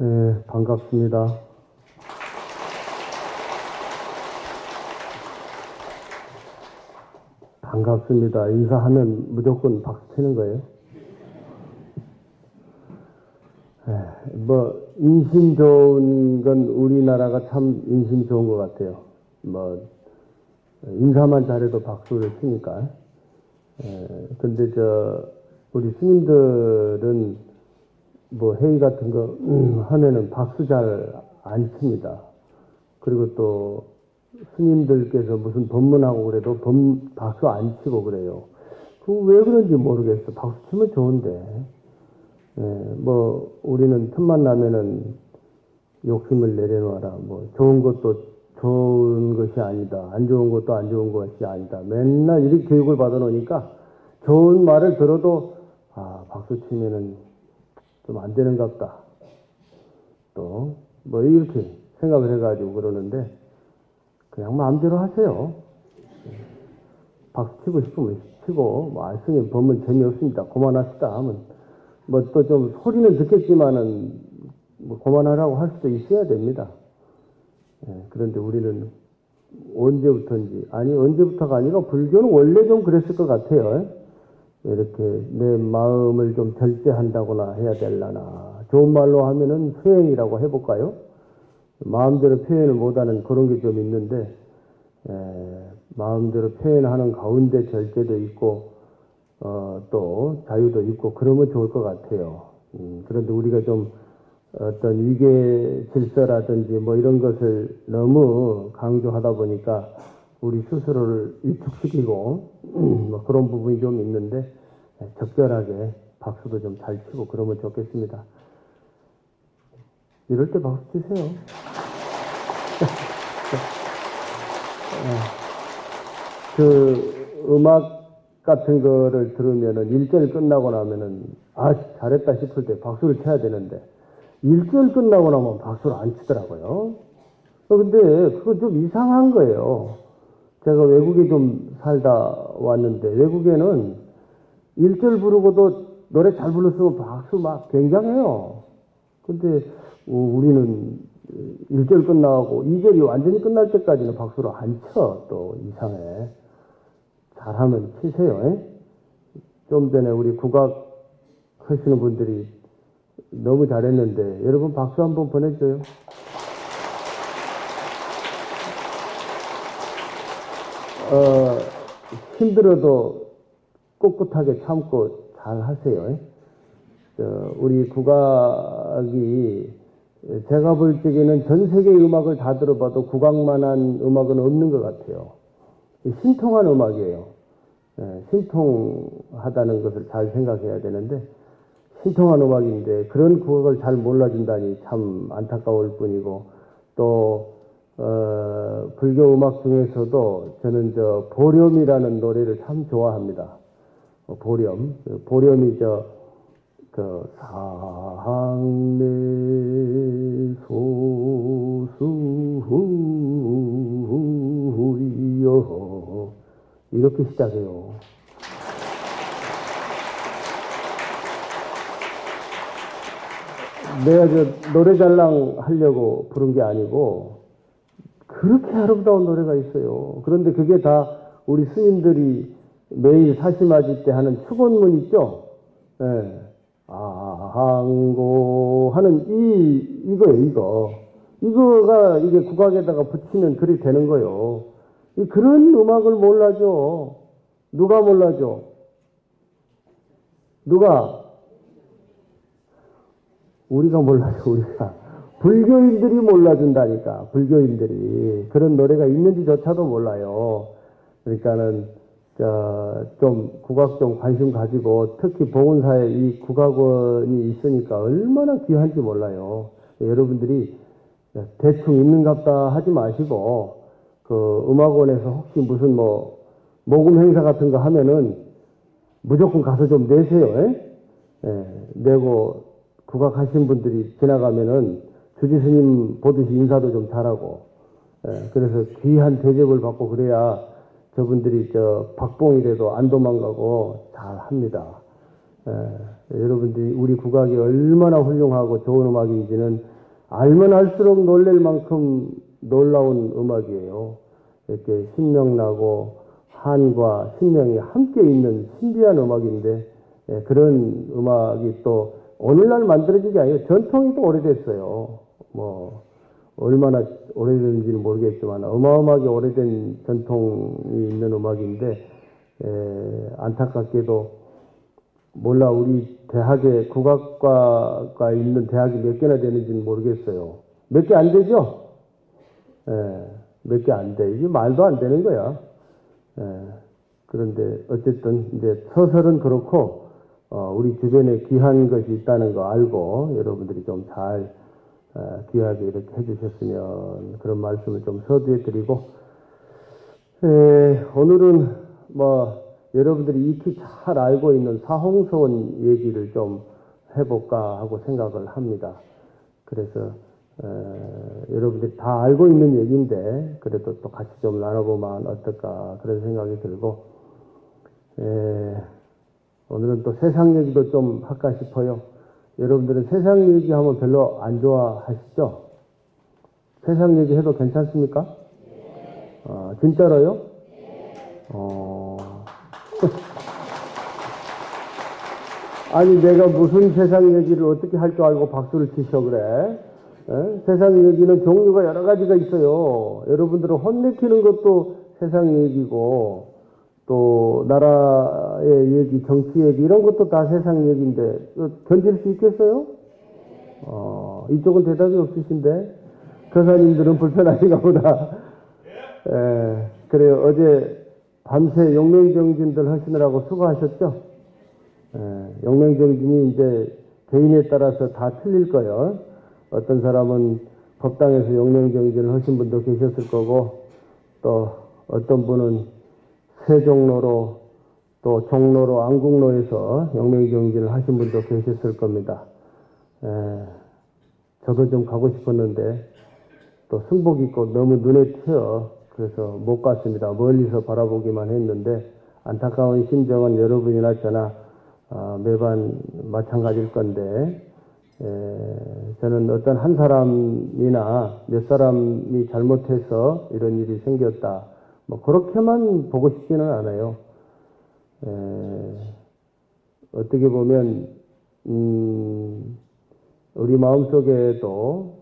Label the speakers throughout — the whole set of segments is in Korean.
Speaker 1: 네, 반갑습니다. 반갑습니다. 인사하면 무조건 박수 치는 거예요. 인심 좋은 건 우리나라가 참 인심 좋은 것 같아요. 인사만 잘해도 박수를 치니까. 근데 우리 스님들은 회의 같은 거 하면은 박수 잘 안 칩니다. 그리고 또 스님들께서 무슨 법문하고 그래도 박수 안 치고 그래요. 왜 그런지 모르겠어. 박수 치면 좋은데. 우리는 틈만 나면은 욕심을 내려놔라. 좋은 것도 좋은 것이 아니다. 안 좋은 것도 안 좋은 것이 아니다. 맨날 이렇게 교육을 받아놓으니까 좋은 말을 들어도, 박수 치면은 좀 안 되는 것 같다. 또, 이렇게 생각을 해가지고 그러는데, 그냥 마음대로 하세요. 박수 치고 싶으면 치고, 스님 법문 재미없습니다. 그만합시다 하면, 또 좀 소리는 듣겠지만은, 그만하라고 할 수도 있어야 됩니다. 그런데 우리는 언제부터가 아니라 불교는 원래 좀 그랬을 것 같아요. 이렇게 내 마음을 좀 절제한다거나 해야 될라나. 좋은 말로 하면은 수행이라고 해볼까요? 마음대로 표현을 못하는 그런 게 좀 있는데, 마음대로 표현하는 가운데 절제도 있고, 또 자유도 있고 그러면 좋을 것 같아요. 그런데 우리가 좀 어떤 위계 질서라든지 이런 것을 너무 강조하다 보니까 우리 스스로를 위축시키고 그런 부분이 좀 있는데, 적절하게 박수도 좀 잘 치고 그러면 좋겠습니다. 이럴 때 박수 치세요. 음악 같은 거를 들으면은 1절 끝나고 나면은 잘했다 싶을 때 박수를 쳐야 되는데 1절 끝나고 나면 박수를 안 치더라고요. 근데 그거 좀 이상한 거예요. 제가 외국에 좀 살다 왔는데 외국에는 1절 부르고도 노래 잘 불렀으면 박수 막 굉장해요. 근데 우리는 1절 끝나고 2절이 완전히 끝날 때까지는 박수를 안 쳐. 또 이상해. 잘하면 치세요. 좀 전에 우리 국악 하시는 분들이 너무 잘했는데 여러분 박수 한번 보내줘요. 힘들어도 꿋꿋하게 참고 잘 하세요. 우리 국악이 제가 볼 적에는 전 세계의 음악을 다 들어봐도 국악만한 음악은 없는 것 같아요. 신통한 음악이에요. 신통하다는 것을 잘 생각해야 되는데 신통한 음악인데 그런 국악을 잘 몰라준다니 참 안타까울 뿐이고, 또 불교 음악 중에서도 저는 보렴이라는 노래를 참 좋아합니다. 보렴이 상내 소수후여 이렇게 시작해요. 내가 노래자랑 하려고 부른 게 아니고 그렇게 아름다운 노래가 있어요. 그런데 그게 다 우리 스님들이 매일 사시마지 때 하는 축원문 있죠? 항고 하는 이거예요. 이거가 이게 국악에다가 붙이면 그리 되는 거예요. 그런 음악을 몰라줘. 누가 몰라줘? 누가? 우리가 몰라줘, 우리가. 불교인들이 몰라준다니까, 불교인들이. 그런 노래가 있는지조차도 몰라요. 그러니까는, 좀 국악 좀 관심 가지고, 특히 보건사에 이 국악원이 있으니까 얼마나 귀한지 몰라요. 여러분들이 대충 있는갑다 하지 마시고, 음악원에서 혹시 무슨 모금 행사 같은 거 하면은 무조건 가서 좀 내세요. 내고 국악 하신 분들이 지나가면은 주지 스님 보듯이 인사도 좀 잘하고, 그래서 귀한 대접을 받고 그래야 저분들이 박봉이라도 안 도망가고 잘 합니다. 여러분들이 우리 국악이 얼마나 훌륭하고 좋은 음악인지는 알면 알수록 놀랄 만큼 놀라운 음악이에요. 이렇게 신명나고 한과 신명이 함께 있는 신비한 음악인데, 그런 음악이 또 오늘날 만들어진 게 아니에요. 전통이 또 오래됐어요. 뭐 얼마나 오래된지는 모르겠지만 어마어마하게 오래된 전통이 있는 음악인데, 안타깝게도 몰라 우리 대학에 국악과가 있는 대학이 몇 개나 되는지는 모르겠어요. 몇 개 안 되죠? 몇 개 안 돼. 이게 말도 안 되는 거야. 그런데 어쨌든 이제 서설은 그렇고, 우리 주변에 귀한 것이 있다는 거 알고 여러분들이 좀 잘 귀하게 이렇게 해주셨으면 그런 말씀을 좀 서두에 드리고, 오늘은 뭐 여러분들이 익히 잘 알고 있는 사홍서원 얘기를 좀 해볼까 하고 생각을 합니다. 그래서 여러분들이 다 알고 있는 얘기인데 그래도 또 같이 좀 나눠보면 어떨까 그런 생각이 들고, 오늘은 또 세상 얘기도 좀 할까 싶어요. 여러분들은 세상 얘기하면 별로 안 좋아하시죠? 세상 얘기 해도 괜찮습니까? 진짜로요? 아니 내가 무슨 세상 얘기를 어떻게 할 줄 알고 박수를 치셔 그래? 세상 얘기는 종류가 여러 가지가 있어요. 여러분들은 혼내키는 것도 세상 얘기고, 또 나라의 얘기, 정치 얘기 이런 것도 다 세상 얘기인데 견딜 수 있겠어요? 이쪽은 대답이 없으신데 교사님들은 불편하신가 보다. 그래요. 어제 밤새 용맹정진들 하시느라고 수고하셨죠? 용맹정진이 이제 개인에 따라서 다 틀릴 거예요. 어떤 사람은 법당에서 용맹정진을 하신 분도 계셨을 거고, 또 어떤 분은 세종로로 또 종로로 안국로에서 용맹정진을 하신 분도 계셨을 겁니다. 저도 좀 가고 싶었는데 또 승복 있고 너무 눈에 튀어 그래서 못 갔습니다. 멀리서 바라보기만 했는데, 안타까운 심정은 여러분이나 저나 매번 마찬가지일 건데, 저는 어떤 한 사람이나 몇 사람이 잘못해서 이런 일이 생겼다, 뭐 그렇게만 보고 싶지는 않아요. 어떻게 보면 우리 마음속에도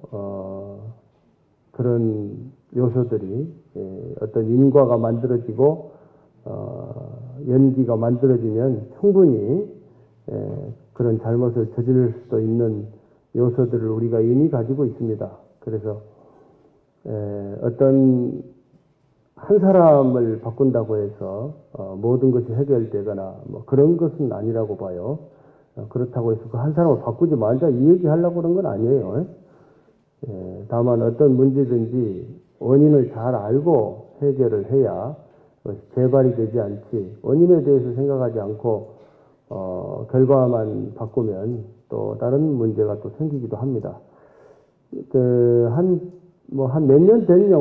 Speaker 1: 그런 요소들이 어떤 인과가 만들어지고 연기가 만들어지면 충분히 그런 잘못을 저지를 수도 있는 요소들을 우리가 이미 가지고 있습니다. 그래서 어떤 한 사람을 바꾼다고 해서 모든 것이 해결되거나 뭐 그런 것은 아니라고 봐요. 그렇다고 해서 그 한 사람을 바꾸지 말자 이 얘기 하려고 그런 건 아니에요. 다만 어떤 문제든지 원인을 잘 알고 해결을 해야 재발이 되지 않지, 원인에 대해서 생각하지 않고 결과만 바꾸면 또 다른 문제가 또 생기기도 합니다. 한 몇 년 된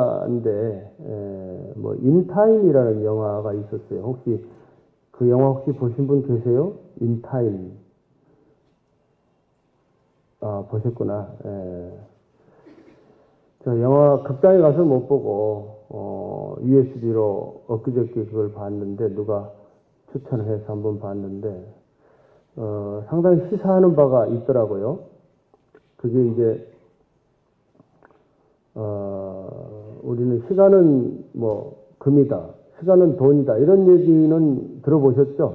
Speaker 1: 영화인데, 뭐 인타임이라는 영화가 있었어요. 혹시 그 영화 혹시 보신 분 계세요? 인타임. 보셨구나. 저 영화 극장에 가서 못 보고 USB로 엊그저께 그걸 봤는데, 누가 추천을 해서 한번 봤는데 상당히 시사하는 바가 있더라고요. 그게 이제 우리는 시간은 뭐 금이다, 시간은 돈이다, 이런 얘기는 들어보셨죠?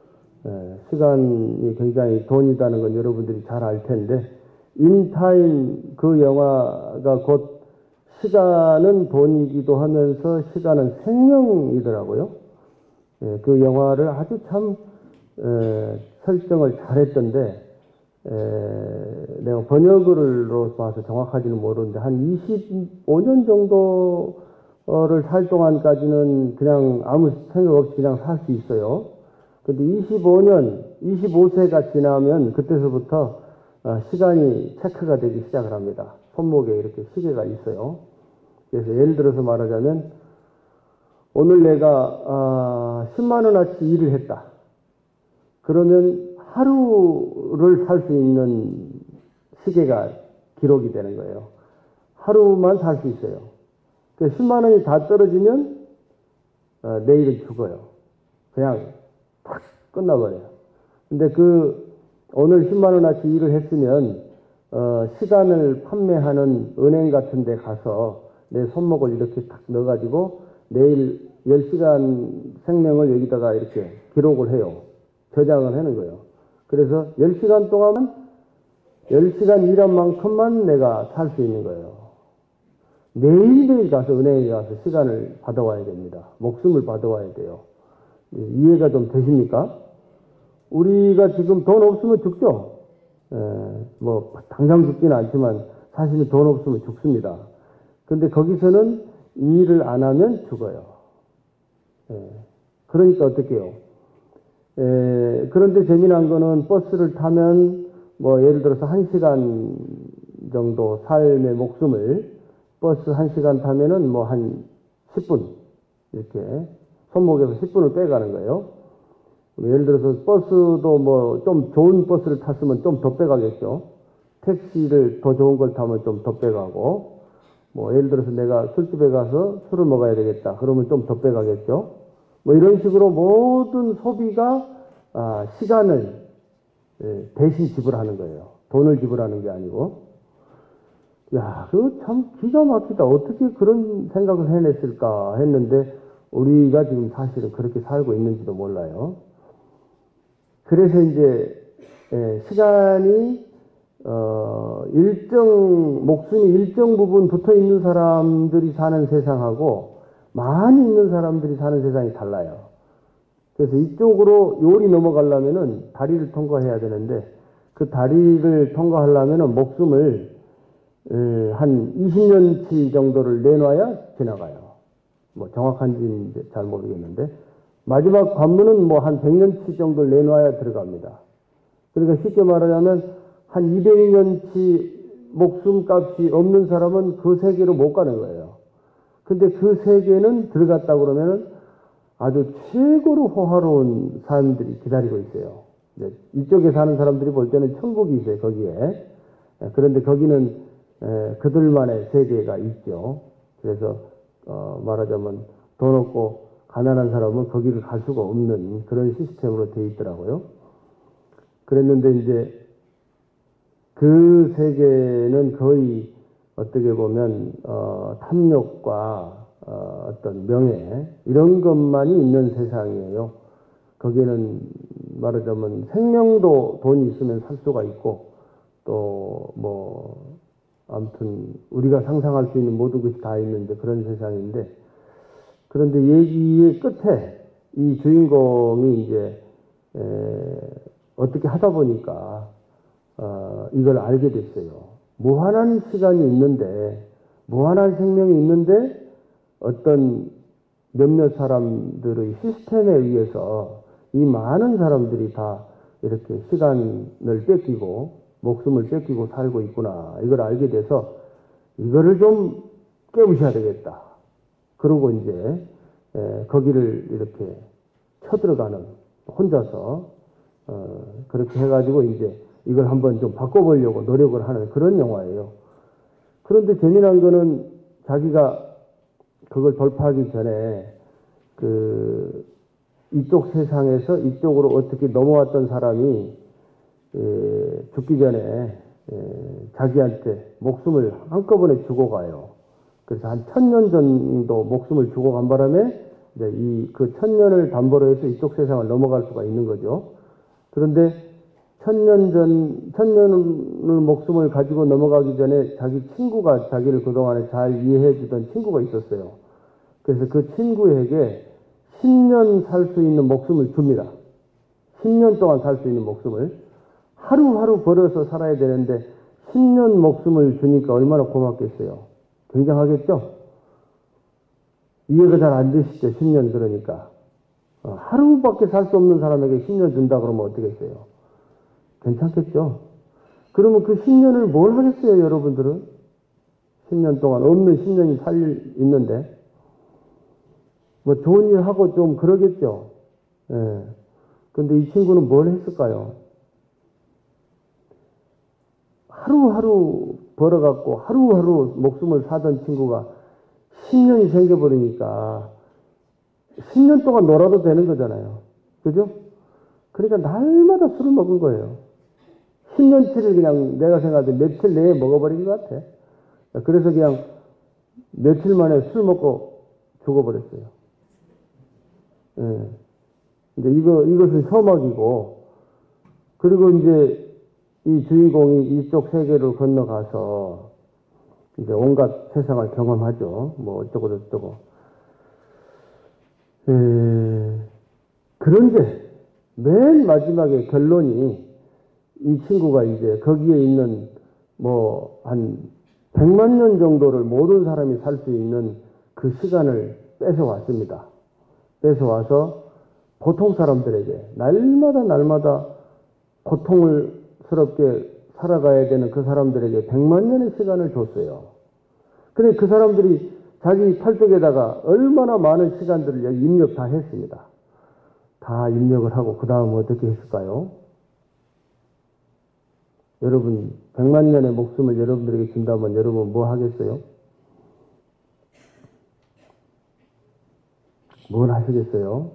Speaker 1: 시간이 굉장히 돈이다는 건 여러분들이 잘 알 텐데, 인타임 그 영화가 곧 시간은 돈이기도 하면서 시간은 생명이더라고요. 그 영화를 아주 참 설정을 잘했던데, 내가 번역으로 봐서 정확하지는 모르는데 한 25년 정도를 살 동안까지는 그냥 아무 생각 없이 그냥 살 수 있어요. 근데 25세가 지나면 그때서부터 시간이 체크가 되기 시작을 합니다. 손목에 이렇게 시계가 있어요. 그래서 예를 들어서 말하자면, 오늘 내가 10만 원어치 일을 했다. 그러면 하루를 살 수 있는 시계가 기록이 되는 거예요. 하루만 살 수 있어요. 10만 원이 다 떨어지면 내일은 죽어요. 그냥 탁 끝나버려요. 근데 오늘 10만 원어치 일을 했으면 시간을 판매하는 은행 같은 데 가서 내 손목을 이렇게 탁 넣어가지고 내일 10시간 생명을 여기다가 이렇게 기록을 해요. 저장을 하는 거예요. 그래서 10시간 동안 10시간 일한 만큼만 내가 살 수 있는 거예요. 매일매일 가서 은행에 가서 시간을 받아와야 됩니다. 목숨을 받아와야 돼요. 이해가 좀 되십니까? 우리가 지금 돈 없으면 죽죠. 뭐 당장 죽지는 않지만 사실은 돈 없으면 죽습니다. 근데 거기서는 이 일을 안 하면 죽어요. 그러니까 어떻게 해요? 그런데 재미난 거는 버스를 타면 뭐 예를 들어서 1시간 정도 삶의 목숨을 버스 1시간 타면은 뭐 한 10분 이렇게 손목에서 10분을 빼가는 거예요. 예를 들어서 버스도 뭐 좀 좋은 버스를 탔으면 좀 더 빼가겠죠. 택시를 더 좋은 걸 타면 좀 더 빼가고, 뭐 예를 들어서 내가 술집에 가서 술을 먹어야 되겠다 그러면 좀 더 빼가겠죠. 뭐 이런 식으로 모든 소비가 시간을 대신 지불하는 거예요. 돈을 지불하는 게 아니고. 야, 그거 참 기가 막히다. 어떻게 그런 생각을 해냈을까 했는데 우리가 지금 사실은 그렇게 살고 있는지도 몰라요. 그래서 이제 시간이 목숨이 일정 부분 붙어 있는 사람들이 사는 세상하고 많이 있는 사람들이 사는 세상이 달라요. 그래서 이쪽으로 요리 넘어가려면은 다리를 통과해야 되는데 그 다리를 통과하려면은 목숨을 한 20년치 정도를 내놔야 지나가요. 뭐 정확한지는 잘 모르겠는데 마지막 관문은 뭐 한 100년치 정도를 내놔야 들어갑니다. 그러니까 쉽게 말하자면 한 200년치 목숨값이 없는 사람은 그 세계로 못 가는 거예요. 근데 그 세계는 들어갔다 그러면은 아주 최고로 호화로운 사람들이 기다리고 있어요. 이쪽에 사는 사람들이 볼 때는 천국이 있어요, 거기에. 그런데 거기는 그들만의 세계가 있죠. 그래서 말하자면 돈 없고 가난한 사람은 거기를 갈 수가 없는 그런 시스템으로 되어 있더라고요. 그랬는데 이제 그 세계는 거의 어떻게 보면 탐욕과 어떤 명예 이런 것만이 있는 세상이에요. 거기는 말하자면 생명도 돈이 있으면 살 수가 있고 또 뭐 아무튼 우리가 상상할 수 있는 모든 것이 다 있는데 그런 세상인데, 그런데 얘기의 끝에 이 주인공이 이제 어떻게 하다 보니까 이걸 알게 됐어요. 무한한 시간이 있는데, 무한한 생명이 있는데 어떤 몇몇 사람들의 시스템에 의해서 이 많은 사람들이 다 이렇게 시간을 뺏기고 목숨을 뺏기고 살고 있구나. 이걸 알게 돼서 이거를 좀 깨우셔야 되겠다. 그러고 이제 거기를 이렇게 쳐들어가는, 혼자서 그렇게 해가지고 이제 이걸 한번 좀 바꿔보려고 노력을 하는 그런 영화예요. 그런데 재미난 거는 자기가 그걸 돌파하기 전에 이쪽 세상에서 이쪽으로 어떻게 넘어왔던 사람이 죽기 전에 자기한테 목숨을 한꺼번에 주고 가요. 그래서 한 1000년 정도 목숨을 주고 간 바람에 이제 그 1000년을 담보로 해서 이쪽 세상을 넘어갈 수가 있는 거죠. 그런데 1000년을 목숨을 가지고 넘어가기 전에 자기 친구가 자기를 그동안에 잘 이해해 주던 친구가 있었어요. 그래서 그 친구에게 10년 살 수 있는 목숨을 줍니다. 10년 동안 살 수 있는 목숨을. 하루하루 벌어서 살아야 되는데 10년 목숨을 주니까 얼마나 고맙겠어요. 굉장하겠죠? 이해가 잘 안 되시죠? 10년 그러니까. 하루밖에 살 수 없는 사람에게 10년 준다 그러면 어떻겠어요? 괜찮겠죠? 그러면 그 10년을 뭘 하겠어요, 여러분들은? 10년 동안 없는 10년이 있는데 뭐 좋은 일 하고 좀 그러겠죠. 근데 이 친구는 뭘 했을까요? 하루하루 벌어갖고 하루하루 목숨을 사던 친구가 10년이 생겨버리니까 10년 동안 놀아도 되는 거잖아요. 그죠? 그러니까 날마다 술을 먹은 거예요. 10년치를 그냥 내가 생각할 때 며칠 내에 먹어버린 것 같아. 그래서 그냥 며칠 만에 술 먹고 죽어버렸어요. 예. 근데 이것은 혐악이고, 그리고 이제 이 주인공이 이쪽 세계로 건너가서 이제 온갖 세상을 경험하죠. 뭐 어쩌고. 그런데 맨 마지막에 결론이 이 친구가 이제 거기에 있는 뭐 한 100만 년 정도를 모든 사람이 살 수 있는 그 시간을 뺏어왔습니다. 뺏어와서 보통 사람들에게 날마다 고통스럽게 살아가야 되는 그 사람들에게 100만 년의 시간을 줬어요. 근데 그 사람들이 자기 팔뚝에다가 얼마나 많은 시간들을 여기 입력 다 했습니다. 다 입력을 하고 그 다음 어떻게 했을까요? 여러분 100만 년의 목숨을 여러분들에게 준다면 여러분 뭐 하겠어요? 뭘 하시겠어요?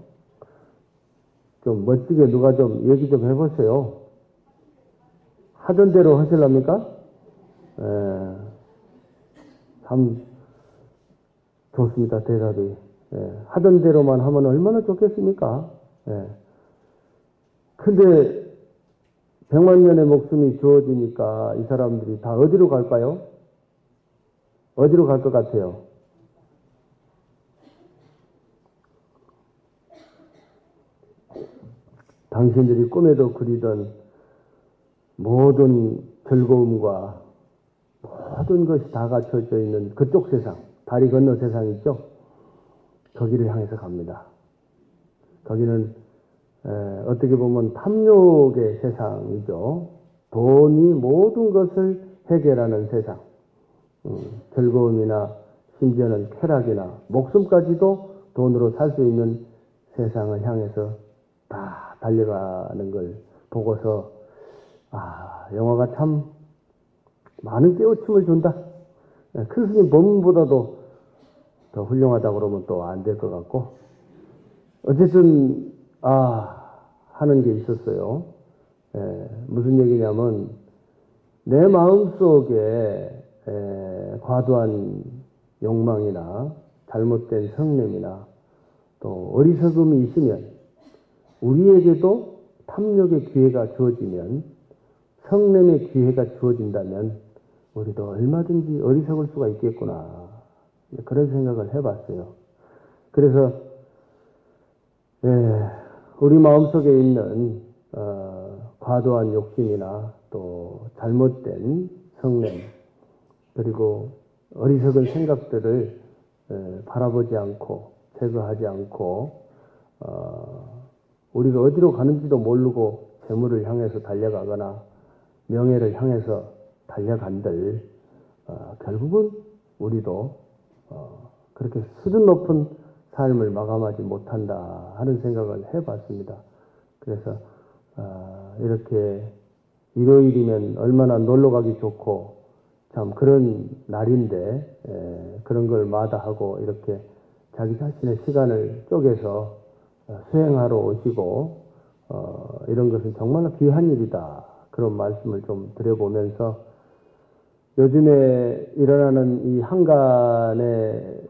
Speaker 1: 좀 멋지게 누가 좀 얘기 좀 해보세요. 하던 대로 하실랍니까? 참 좋습니다. 대답이. 하던 대로만 하면 얼마나 좋겠습니까? 근데 100만 년의 목숨이 주어지니까 이 사람들이 다 어디로 갈까요? 어디로 갈 것 같아요? 당신들이 꿈에도 그리던 모든 즐거움과 모든 것이 다 갖춰져 있는 그쪽 세상, 다리 건너 세상 있죠? 거기를 향해서 갑니다. 거기는 어떻게 보면 탐욕의 세상이죠. 돈이 모든 것을 해결하는 세상. 즐거움이나 심지어는 쾌락이나 목숨까지도 돈으로 살 수 있는 세상을 향해서 다 달려가는 걸 보고서 영화가 참 많은 깨우침을 준다. 큰 스님 법문보다도 더 훌륭하다고 그러면 또 안 될 것 같고, 어쨌든 하는 게 있었어요. 무슨 얘기냐면 내 마음속에 과도한 욕망이나 잘못된 성냄이나 또 어리석음이 있으면, 우리에게도 탐욕의 기회가 주어지면, 성냄의 기회가 주어진다면 우리도 얼마든지 어리석을 수가 있겠구나, 그런 생각을 해봤어요. 그래서 우리 마음속에 있는 과도한 욕심이나 또 잘못된 성냄, 그리고 어리석은 생각들을 바라보지 않고 제거하지 않고 우리가 어디로 가는지도 모르고 재물을 향해서 달려가거나 명예를 향해서 달려간들 결국은 우리도 그렇게 수준 높은 삶을 마감하지 못한다 하는 생각을 해봤습니다. 그래서 이렇게 일요일이면 얼마나 놀러가기 좋고 참 그런 날인데 그런 걸 마다하고 이렇게 자기 자신의 시간을 쪼개서 수행하러 오시고 이런 것은 정말 귀한 일이다, 그런 말씀을 좀 드려보면서, 요즘에 일어나는 이 한간의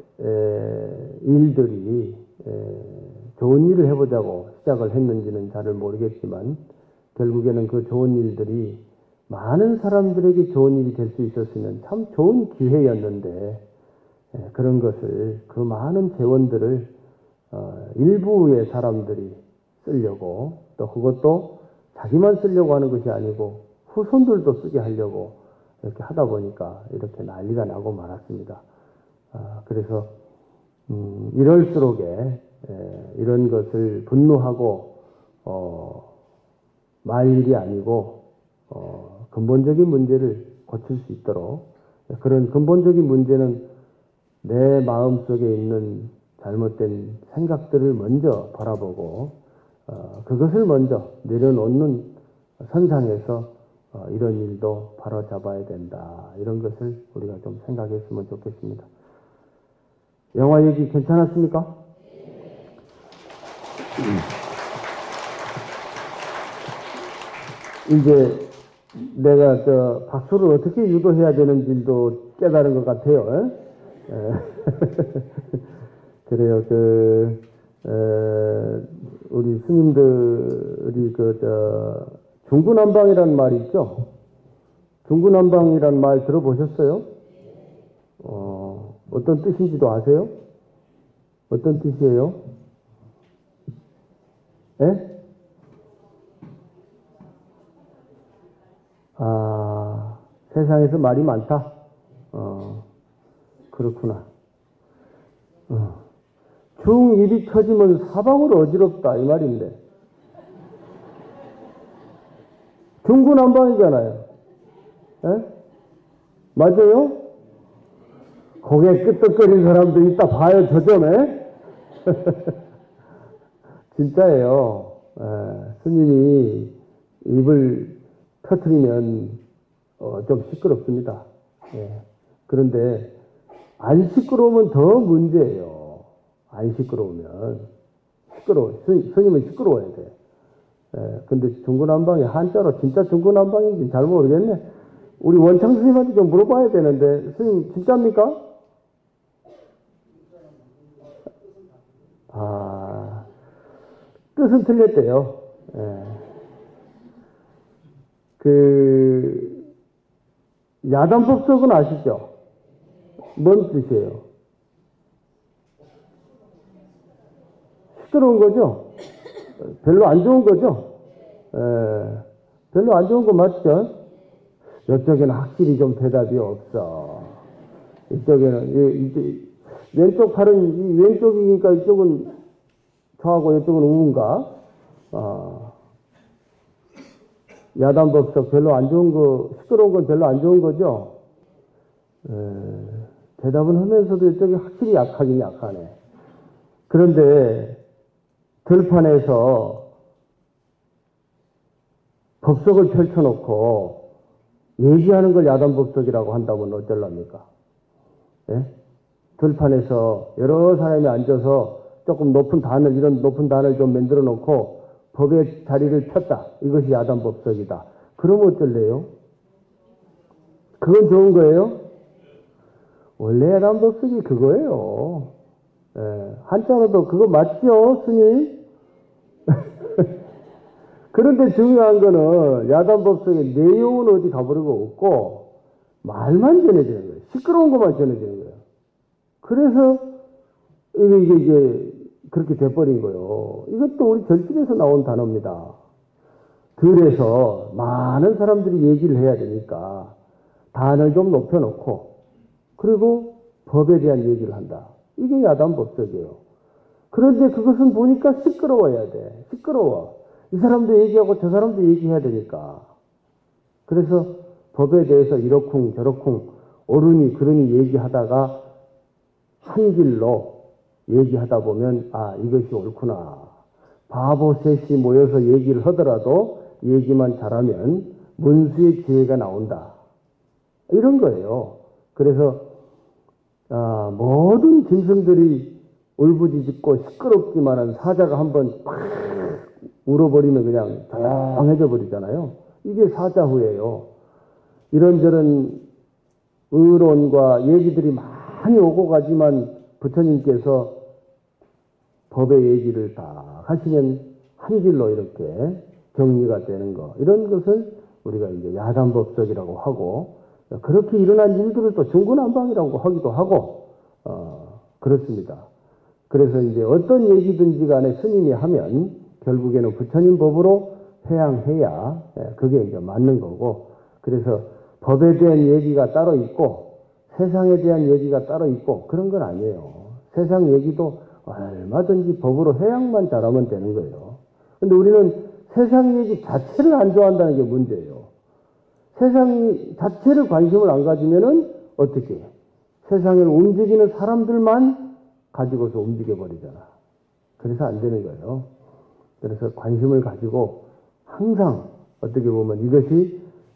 Speaker 1: 일들이 좋은 일을 해보자고 시작을 했는지는 잘 모르겠지만 결국에는 그 좋은 일들이 많은 사람들에게 좋은 일이 될 수 있었으면 참 좋은 기회였는데, 그런 것을, 그 많은 재원들을 일부의 사람들이 쓰려고, 또 그것도 자기만 쓰려고 하는 것이 아니고 후손들도 쓰게 하려고 이렇게 하다 보니까 이렇게 난리가 나고 말았습니다. 그래서 이럴수록에 이런 것을 분노하고 말 일이 아니고 근본적인 문제를 고칠 수 있도록, 그런 근본적인 문제는 내 마음속에 있는 잘못된 생각들을 먼저 바라보고 그것을 먼저 내려놓는 선상에서 이런 일도 바로잡아야 된다. 이런 것을 우리가 좀 생각했으면 좋겠습니다. 영화 얘기 괜찮았습니까? 이제 내가 박수를 어떻게 유도해야 되는지도 깨달은 것 같아요. 그래요. 우리 스님들이 중구난방이란 말 있죠? 중구난방이란 말 들어보셨어요? 어떤 뜻인지도 아세요? 어떤 뜻이에요? 예? 세상에서 말이 많다? 그렇구나. 중입이 터지면 사방으로 어지럽다, 이 말인데. 중구난방이잖아요. 예? 맞아요? 고개 끄덕거리는 사람도 있다 봐요, 저 점에. 진짜예요. 스님이 입을 터뜨리면 좀 시끄럽습니다. 그런데 안 시끄러우면 더 문제예요. 안 시끄러우면. 스님은 시끄러워야 돼. 근데 중구난방이 한자로 진짜 중구난방인지 잘 모르겠네. 우리 원창 스님한테 좀 물어봐야 되는데, 스님 진짜입니까? 뜻은 틀렸대요. 야단법석은 아시죠? 뭔 뜻이에요? 시끄러운 거죠? 별로 안 좋은 거죠? 별로 안 좋은 거 맞죠? 이쪽에는 확실히 좀 대답이 없어. 이쪽에는, 왼쪽 팔은 왼쪽이니까 이쪽은 저하고 이쪽은 우인가? 야단법석 별로 안 좋은 거, 시끄러운 건 별로 안 좋은 거죠? 대답은 하면서도 이쪽이 확실히 약하긴 약하네. 그런데 들판에서 법석을 펼쳐놓고 얘기하는 걸 야단법석이라고 한다면 어쩔랍니까? 예? 들판에서 여러 사람이 앉아서 조금 높은 단을, 이런 높은 단을 좀 만들어 놓고 법의 자리를 폈다. 이것이 야단법석이다. 그러면 어쩔래요? 그건 좋은 거예요? 원래 야단법석이 그거예요. 한자로도 그거 맞죠, 스님? 그런데 중요한 거는 야단법석의 내용은 어디 가버리고 없고 말만 전해지는 거예요. 시끄러운 것만 전해지는 거예요. 그래서 이게 그렇게 돼버린 거예요. 이것도 우리 절집에서 나온 단어입니다. 들에서 많은 사람들이 얘기를 해야 되니까 단을 좀 높여놓고 그리고 법에 대한 얘기를 한다. 이게 야단법석이에요. 그런데 그것은 보니까 시끄러워야 돼. 시끄러워. 이 사람도 얘기하고 저 사람도 얘기해야 되니까. 그래서 법에 대해서 이러쿵 저러쿵 옳으니 그러니 얘기하다가 한 길로 얘기하다 보면 이것이 옳구나. 바보 셋이 모여서 얘기를 하더라도 얘기만 잘하면 문수의 지혜가 나온다. 이런 거예요. 그래서 모든 짐승들이 울부짖고 시끄럽지만은 사자가 한번 팍 울어버리면 그냥 조용해져 버리잖아요. 이게 사자후예요. 이런저런 의론과 얘기들이 많이 오고 가지만 부처님께서 법의 얘기를 다 하시면 한 길로 이렇게 정리가 되는 거. 이런 것을 우리가 이제 야단법석이라고 하고, 그렇게 일어난 일들을 또 중구난방이라고 하기도 하고, 그렇습니다. 그래서 이제 어떤 얘기든지 간에 스님이 하면 결국에는 부처님 법으로 회양해야 그게 이제 맞는 거고, 그래서 법에 대한 얘기가 따로 있고 세상에 대한 얘기가 따로 있고 그런 건 아니에요. 세상 얘기도 얼마든지 법으로 회양만 잘하면 되는 거예요. 근데 우리는 세상 얘기 자체를 안 좋아한다는 게 문제예요. 세상 자체를 관심을 안 가지면은 어떻게 해? 세상을 움직이는 사람들만 가지고서 움직여버리잖아. 그래서 안 되는 거예요. 그래서 관심을 가지고 항상 어떻게 보면 이것이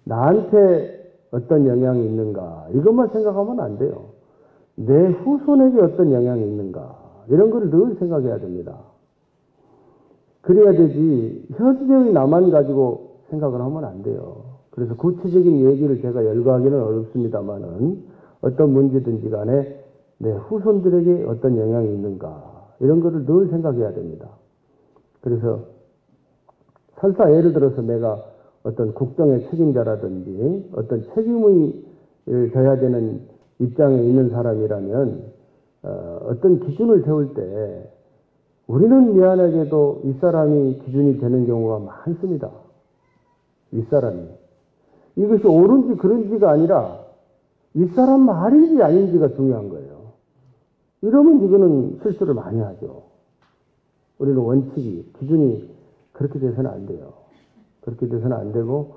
Speaker 1: 나한테 어떤 영향이 있는가 이것만 생각하면 안 돼요. 내 후손에게 어떤 영향이 있는가 이런 걸 늘 생각해야 됩니다. 그래야 되지 현재의 나만 가지고 생각을 하면 안 돼요. 그래서 구체적인 얘기를 제가 열거하기는 어렵습니다만은 어떤 문제든지 간에 내 후손들에게 어떤 영향이 있는가 이런 거를 늘 생각해야 됩니다. 그래서 설사 예를 들어서 내가 어떤 국정의 책임자라든지 어떤 책임을 져야 되는 입장에 있는 사람이라면 어떤 기준을 세울 때 우리는 미안하게도 윗사람이 기준이 되는 경우가 많습니다. 윗사람이. 이것이 옳은지 그른지가 아니라 윗사람 말인지 아닌지가 중요한 거예요. 이러면 이거는 실수를 많이 하죠. 우리는 원칙이, 기준이 그렇게 돼서는 안 돼요. 그렇게 돼서는 안 되고,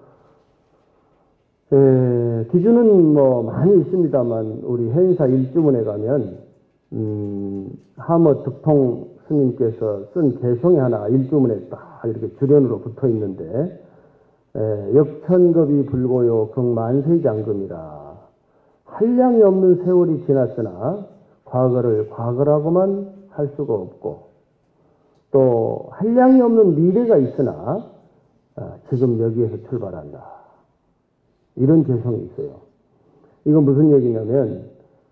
Speaker 1: 기준은 뭐 많이 있습니다만, 우리 해인사 일주문에 가면, 하머 득통 스님께서 쓴 개송이 하나 일주문에 딱 이렇게 주련으로 붙어 있는데, 역천급이 불고요 극만세장금이라 한량이 없는 세월이 지났으나 과거를 과거라고만 할 수가 없고 또 한량이 없는 미래가 있으나 지금 여기에서 출발한다. 이런 개성이 있어요. 이건 무슨 얘기냐면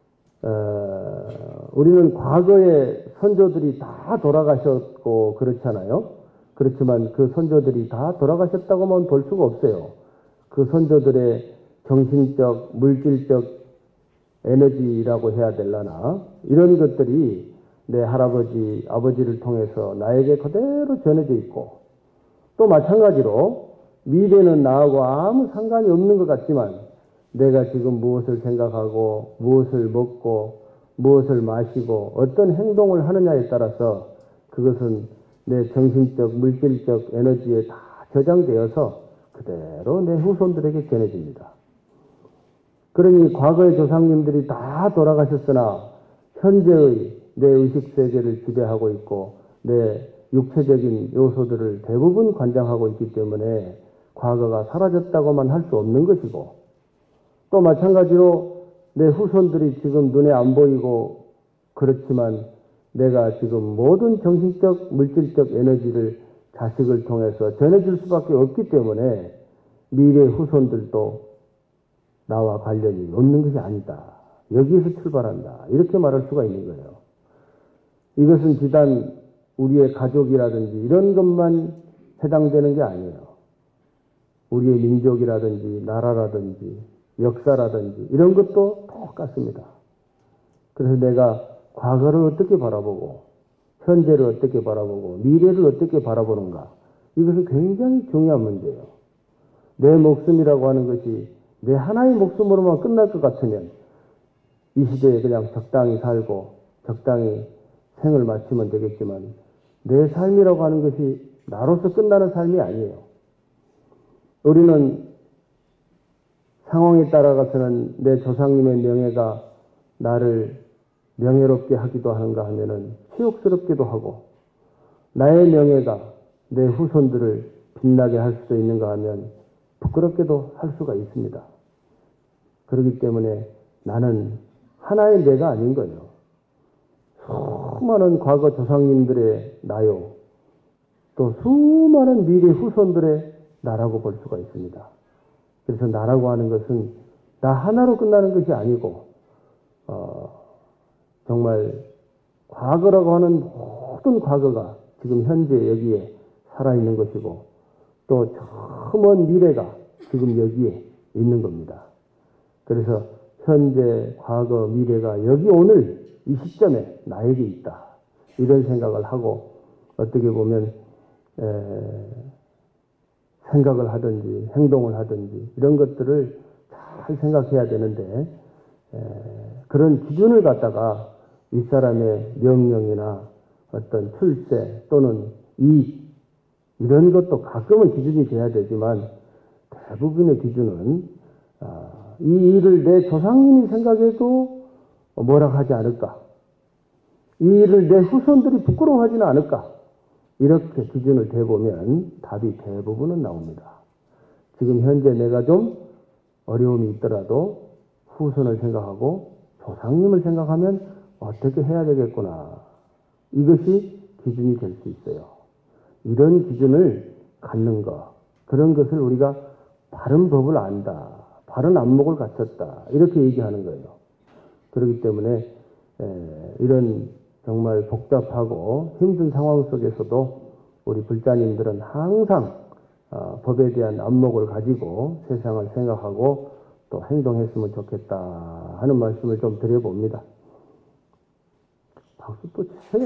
Speaker 1: 우리는 과거에 선조들이 다 돌아가셨고 그렇잖아요. 그렇지만 그 선조들이 다 돌아가셨다고만 볼 수가 없어요. 그 선조들의 정신적, 물질적 에너지라고 해야 되려나 이런 것들이 내 할아버지, 아버지를 통해서 나에게 그대로 전해져 있고 또 마찬가지로 미래는 나하고 아무 상관이 없는 것 같지만 내가 지금 무엇을 생각하고 무엇을 먹고 무엇을 마시고 어떤 행동을 하느냐에 따라서 그것은 내 정신적, 물질적 에너지에 다 저장되어서 그대로 내 후손들에게 전해집니다. 그러니 과거의 조상님들이 다 돌아가셨으나 현재의 내 의식세계를 지배하고 있고 내 육체적인 요소들을 대부분 관장하고 있기 때문에 과거가 사라졌다고만 할 수 없는 것이고 또 마찬가지로 내 후손들이 지금 눈에 안 보이고 그렇지만 내가 지금 모든 정신적, 물질적 에너지를 자식을 통해서 전해줄 수밖에 없기 때문에 미래 후손들도 나와 관련이 없는 것이 아니다. 여기에서 출발한다. 이렇게 말할 수가 있는 거예요. 이것은 비단 우리의 가족이라든지 이런 것만 해당되는 게 아니에요. 우리의 민족이라든지 나라라든지 역사라든지 이런 것도 똑같습니다. 그래서 내가 과거를 어떻게 바라보고 현재를 어떻게 바라보고 미래를 어떻게 바라보는가 이것은 굉장히 중요한 문제예요. 내 목숨이라고 하는 것이 내 하나의 목숨으로만 끝날 것 같으면 이 시대에 그냥 적당히 살고 적당히 생을 마치면 되겠지만 내 삶이라고 하는 것이 나로서 끝나는 삶이 아니에요. 우리는 상황에 따라가서는 내 조상님의 명예가 나를 명예롭게 하기도 하는가 하면은 치욕스럽기도 하고 나의 명예가 내 후손들을 빛나게 할 수도 있는가 하면 부끄럽게도 할 수가 있습니다. 그렇기 때문에 나는 하나의 내가 아닌 거예요. 수많은 과거 조상님들의 나요. 또 수많은 미래 후손들의 나라고 볼 수가 있습니다. 그래서 나라고 하는 것은 나 하나로 끝나는 것이 아니고 정말 과거라고 하는 모든 과거가 지금 현재 여기에 살아있는 것이고 또 저 먼 미래가 지금 여기에 있는 겁니다. 그래서 현재, 과거, 미래가 여기 오늘 이 시점에 나에게 있다. 이런 생각을 하고 어떻게 보면 생각을 하든지 행동을 하든지 이런 것들을 잘 생각해야 되는데 그런 기준을 갖다가 윗사람의 명령이나 어떤 출세 또는 이익 이런 것도 가끔은 기준이 돼야 되지만 대부분의 기준은 이 일을 내 조상님이 생각해도 뭐라 하지 않을까? 이 일을 내 후손들이 부끄러워하지는 않을까? 이렇게 기준을 대보면 답이 대부분은 나옵니다. 지금 현재 내가 좀 어려움이 있더라도 후손을 생각하고 조상님을 생각하면 어떻게 해야 되겠구나. 이것이 기준이 될 수 있어요. 이런 기준을 갖는 것, 그런 것을 우리가 바른 법을 안다, 바른 안목을 갖췄다, 이렇게 얘기하는 거예요. 그렇기 때문에 이런 정말 복잡하고 힘든 상황 속에서도 우리 불자님들은 항상 법에 대한 안목을 가지고 세상을 생각하고 또 행동했으면 좋겠다 하는 말씀을 좀 드려봅니다. 박수 또 치세요.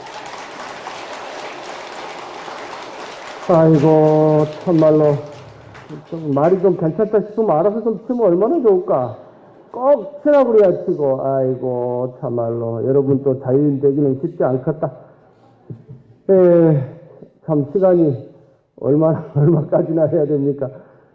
Speaker 1: 아이고, 참말로 좀 말이 좀 괜찮다 싶으면 알아서 좀 치면 얼마나 좋을까. 꼭 치라고 그래야 치고. 아이고, 참말로 여러분 또 자유인 되기는 쉽지 않겠다. 참 시간이 얼마까지나 해야 됩니까?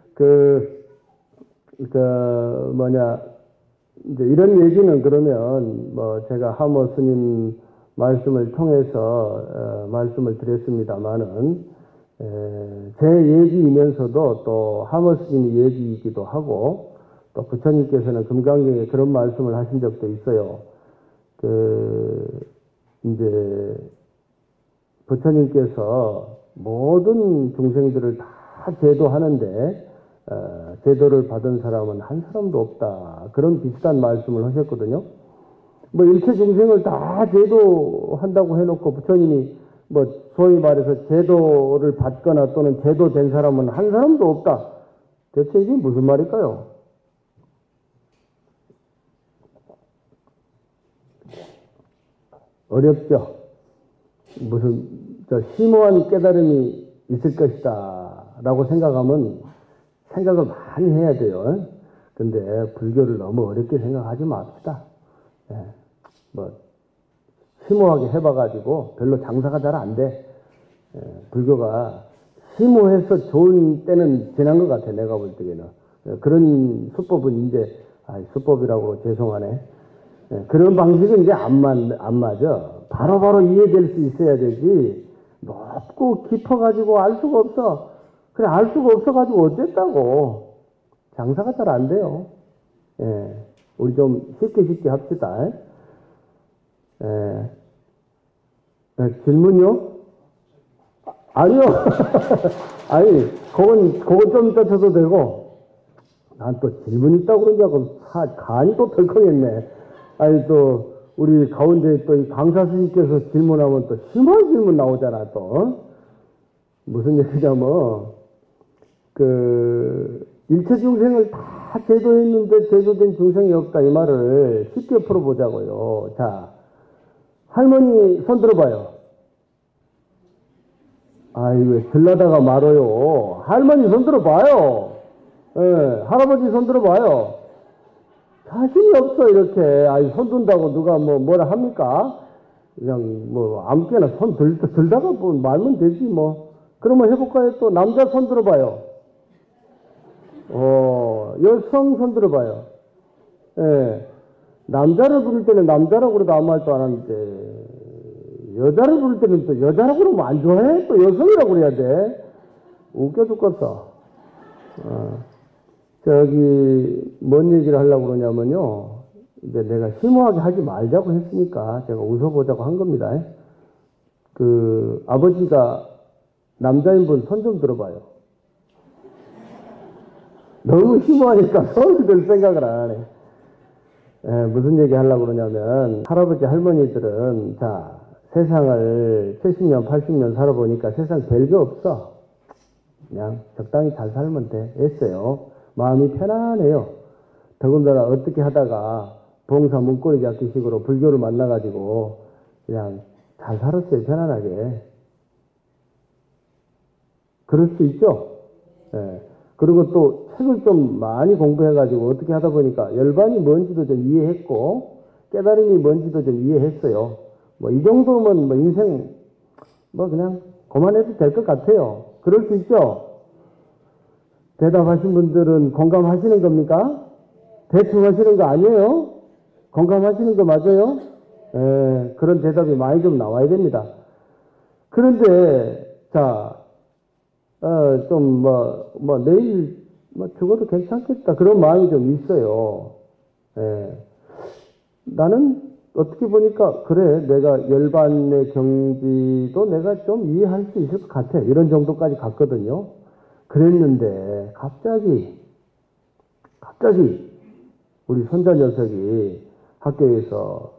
Speaker 1: 이제 이런 얘기는 그러면 제가 하모 스님 말씀을 통해서 말씀을 드렸습니다만은 제 얘기이면서도 또 하모 스님 얘기이기도 하고 또 부처님께서는 금강경에 그런 말씀을 하신 적도 있어요. 이제 부처님께서 모든 중생들을 다 제도하는데 제도를 받은 사람은 한 사람도 없다. 그런 비슷한 말씀을 하셨거든요. 일체 중생을 다 제도한다고 해놓고 부처님이 소위 말해서 제도를 받거나 또는 제도된 사람은 한 사람도 없다. 대체 이게 무슨 말일까요? 어렵죠? 무슨 심오한 깨달음이 있을 것이다 라고 생각하면 생각을 많이 해야 돼요. 근데 불교를 너무 어렵게 생각하지 맙시다. 심오하게 해봐가지고 별로 장사가 잘 안 돼. 불교가 심오해서 좋은 때는 지난 것 같아, 내가 볼 때는. 그런 수법은 이제, 수법이라고 죄송하네. 그런 방식은 이제 안 맞아. 바로바로 이해될 수 있어야 되지. 높고 깊어가지고 알 수가 없어. 그래, 알 수가 없어가지고 어쨌다고. 장사가 잘 안 돼요. 우리 좀 쉽게 합시다. 질문요? 아니요. 아니, 그건 좀 이따 쳐도 되고. 난 또 질문 있다고 그러냐고 간이 또 덜컹했네. 아니, 또, 우리 가운데 또 이 강사 스님께서 질문하면 또 심한 질문 나오잖아, 또. 무슨 얘기냐면, 일체 중생을 다 제도했는데 제도된 중생이 없다, 이 말을 쉽게 풀어보자고요. 자, 할머니 손 들어봐요. 왜 들라다가 말아요. 할머니 손 들어봐요. 할아버지 손 들어봐요. 자신이 없어, 이렇게. 손 든다고 누가 뭐라 합니까? 그냥 아무렇게나 손 들다가 말면 되지, 그러면 해볼까요? 또 남자 손 들어봐요. 여성 손 들어봐요. 남자를 부를 때는 남자라고 그래도 아무 말도 안 하는데, 여자를 부를 때는 또 여자라고 그러면 안 좋아해? 또 여성이라고 그래야 돼? 웃겨 죽겠어. 뭔 얘기를 하려고 그러냐면요. 이제 내가 심오하게 하지 말자고 했으니까 제가 웃어보자고 한 겁니다. 아버지가 남자인 분 손 좀 들어봐요. 너무 심오하니까 손을 들 생각을 안 하네. 무슨 얘기 하려고 그러냐면, 할아버지, 할머니들은, 세상을 70년, 80년 살아보니까 세상 별게 없어. 그냥 적당히 잘 살면 돼. 했어요. 마음이 편안해요. 더군다나 어떻게 하다가 봉사 문고리 잡기식으로 불교를 만나가지고 그냥 잘 살았어요. 편안하게. 그럴 수 있죠. 그리고 또 책을 좀 많이 공부해가지고 어떻게 하다 보니까 열반이 뭔지도 좀 이해했고 깨달음이 뭔지도 좀 이해했어요. 이 정도면 인생 그냥 그만해도 될 것 같아요. 그럴 수 있죠. 대답하신 분들은 공감하시는 겁니까? 대충 하시는 거 아니에요? 공감하시는 거 맞아요? 그런 대답이 많이 좀 나와야 됩니다. 그런데, 내일 뭐 죽어도 괜찮겠다. 그런 마음이 좀 있어요. 예. 나는 어떻게 보니까, 그래, 내가 열반의 경지도 내가 좀 이해할 수 있을 것 같아. 이런 정도까지 갔거든요. 그랬는데, 갑자기, 우리 손자 녀석이 학교에서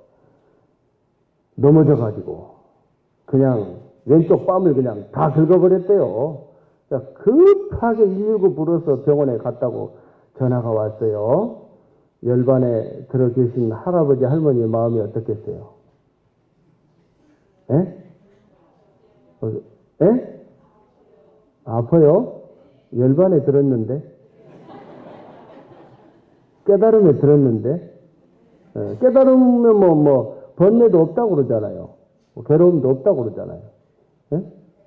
Speaker 1: 넘어져가지고, 그냥 왼쪽 뺨을 그냥 다 긁어버렸대요. 급하게 119 불어서 병원에 갔다고 전화가 왔어요. 열반에 들어 계신 할아버지, 할머니의 마음이 어떻겠어요? 에? 에? 아파요? 열반에 들었는데? 깨달음에 들었는데? 깨달으면 번뇌도 없다고 그러잖아요. 괴로움도 없다고 그러잖아요. 에?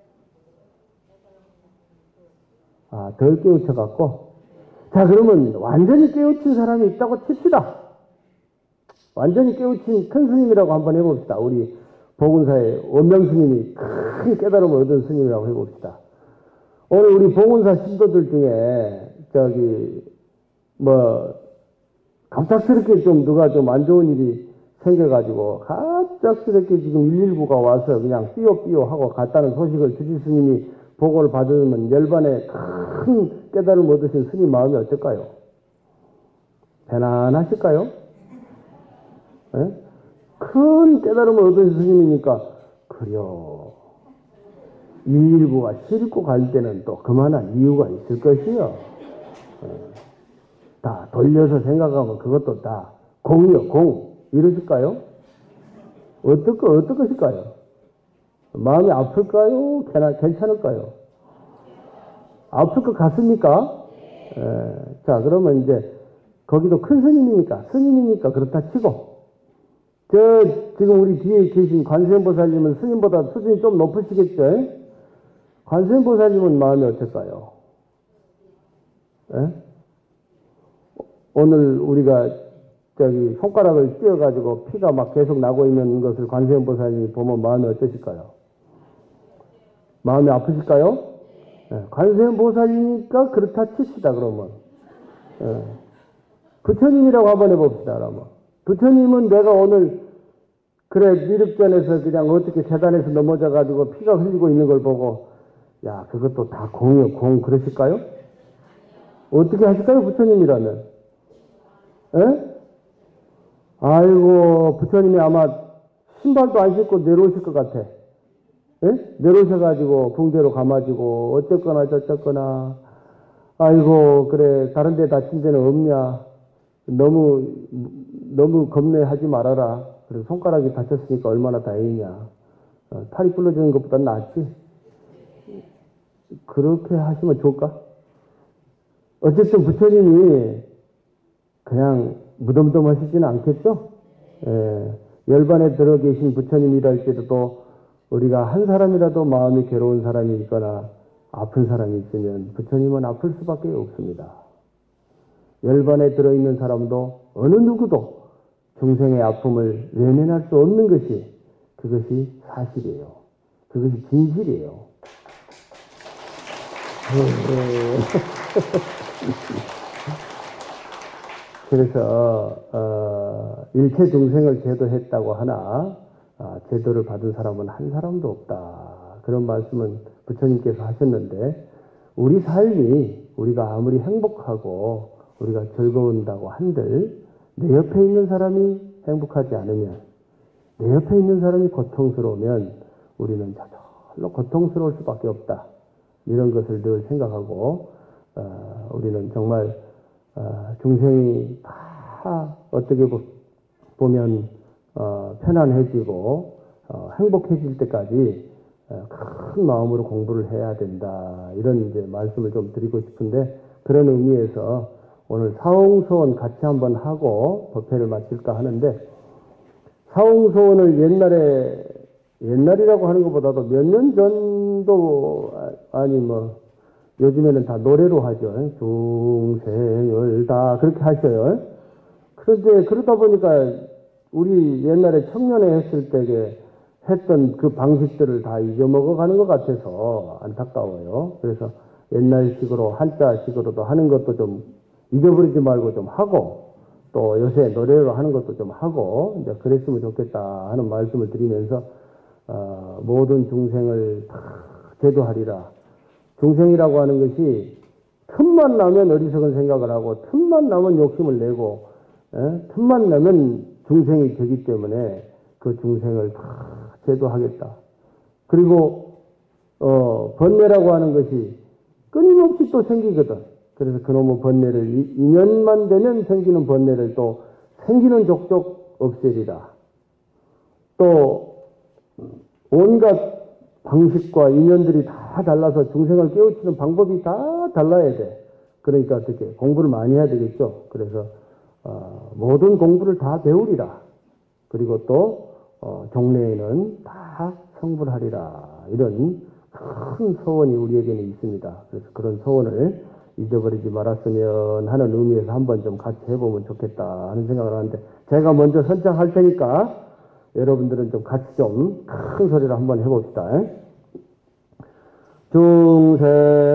Speaker 1: 덜 깨우쳐갖고. 자, 그러면 완전히 깨우친 사람이 있다고 칩시다. 완전히 깨우친 큰 스님이라고 한번 해봅시다. 우리 보군사의 원명 스님이 큰 깨달음을 얻은 스님이라고 해봅시다. 오늘 우리 보군사 신도들 중에, 갑작스럽게 누가 안 좋은 일이 생겨가지고, 갑작스럽게 지금 119가 와서 그냥 삐요삐요 하고 갔다는 소식을 주지 스님이 보고를 받으면 열반에 큰 깨달음을 얻으신 스님 마음이 어떨까요? 편안하실까요? 에? 큰 깨달음을 얻으신 스님이니까, 그래요. 219가 싣고 갈 때는 또 그만한 이유가 있을 것이요. 다 돌려서 생각하면 그것도 다 공이요, 공. 이러실까요? 어떨 것일까요? 마음이 아플까요? 괜찮을까요? 아플 것 같습니까? 자, 그러면 이제, 거기도 큰 스님이니까 그렇다 치고, 지금 우리 뒤에 계신 관세음보살님은 스님보다 수준이 좀 높으시겠죠? 관세음보살님은 마음이 어떨까요? 오늘 우리가 손가락을 찧어가지고 피가 막 계속 나고 있는 것을 관세음보살님이 보면 마음이 어떠실까요? 마음이 아프실까요? 관세음보살이니까 그렇다 칩시다, 그러면. 부처님이라고 한번 해봅시다, 그러면. 부처님은 내가 오늘, 그래, 미륵전에서 그냥 어떻게 재단에서 넘어져가지고 피가 흘리고 있는 걸 보고, 야, 그것도 다 공이요, 공, 그러실까요? 어떻게 하실까요, 부처님이라면? 아이고, 부처님이 아마 신발도 안 신고 내려오실 것 같아. 내려오셔가지고 붕대로 감아지고 어쨌거나 저쨌거나, 아이고, 그래, 다른 데 다친 데는 없냐, 너무 겁내하지 말아라. 그리고 손가락이 다쳤으니까 얼마나 다행이냐, 팔이 부러지는 것보다 낫지. 그렇게 하시면 좋을까? 어쨌든 부처님이 그냥 무덤덤하시지는 않겠죠? 열반에 들어 계신 부처님이랄 때도 우리가 한 사람이라도 마음이 괴로운 사람이 있거나 아픈 사람이 있으면 부처님은 아플 수밖에 없습니다. 열반에 들어있는 사람도 어느 누구도 중생의 아픔을 외면할 수 없는 것이, 그것이 사실이에요. 그것이 진실이에요. 그래서 일체 중생을 제도했다고 하나 제도를 받은 사람은 한 사람도 없다. 그런 말씀은 부처님께서 하셨는데, 우리 삶이 우리가 아무리 행복하고 우리가 즐거운다고 한들 내 옆에 있는 사람이 행복하지 않으면, 내 옆에 있는 사람이 고통스러우면 우리는 저절로 고통스러울 수밖에 없다. 이런 것을 늘 생각하고 우리는 정말 중생이 다 어떻게 보면 편안해지고 행복해질 때까지 큰 마음으로 공부를 해야 된다. 이런 이제 말씀을 좀 드리고 싶은데, 그런 의미에서 오늘 사홍소원 같이 한번 하고 법회를 마칠까 하는데, 사홍소원을 옛날이라고 하는 것보다도 몇 년 전도, 요즘에는 다 노래로 하죠. 중생을 다 그렇게 하셔요. 그런데 그러다 보니까 우리 옛날에 청년회 했을 때에 했던 그 방식들을 다 잊어먹어 가는 것 같아서 안타까워요. 그래서 옛날식으로 한자식으로도 하는 것도 좀 잊어버리지 말고 좀 하고 또 요새 노래로 하는 것도 좀 하고 이제 그랬으면 좋겠다 하는 말씀을 드리면서 모든 중생을 다 제도하리라. 중생이라고 하는 것이 틈만 나면 어리석은 생각을 하고 틈만 나면 욕심을 내고 틈만 나면 중생이 되기 때문에 그 중생을 다 제도하겠다. 그리고 번뇌라고 하는 것이 끊임없이 또 생기거든. 그래서 그놈의 번뇌를 인연만 되면 생기는 번뇌를 또 생기는 족족 없애리라. 또 온갖 방식과 인연들이 다 달라서 중생을 깨우치는 방법이 다 달라야 돼. 그러니까 어떻게 공부를 많이 해야 되겠죠. 그래서 모든 공부를 다 배우리라. 그리고 또 종래에는 다 성불하리라. 이런 큰 소원이 우리에게는 있습니다. 그래서 그런 소원을 잊어버리지 말았으면 하는 의미에서 한번 좀 같이 해보면 좋겠다 하는 생각을 하는데 제가 먼저 선창할 테니까 여러분들은 좀 같이 좀 큰 소리로 한번 해봅시다. 중생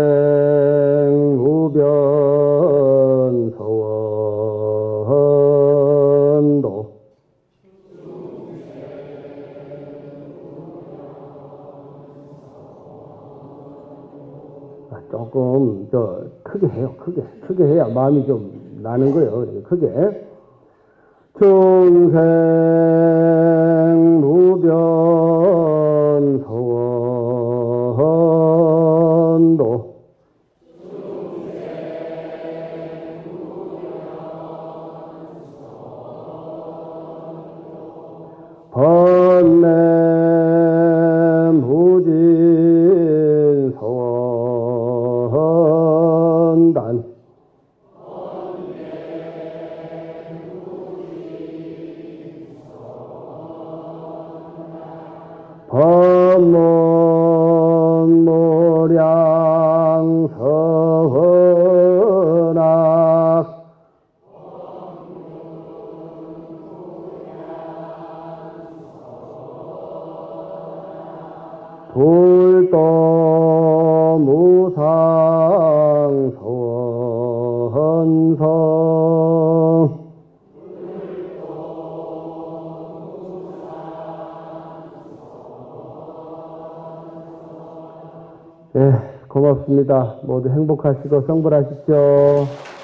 Speaker 1: 우변 소원도 조금 크게 해요. 크게 해야 마음이 좀 나는 거예요. 크게 중생 무변 소원도 번뇌 무진 소원단 법문 무량 서원악 불도 무상 소원성 네, 고맙습니다. 모두 행복하시고 성불하십시오.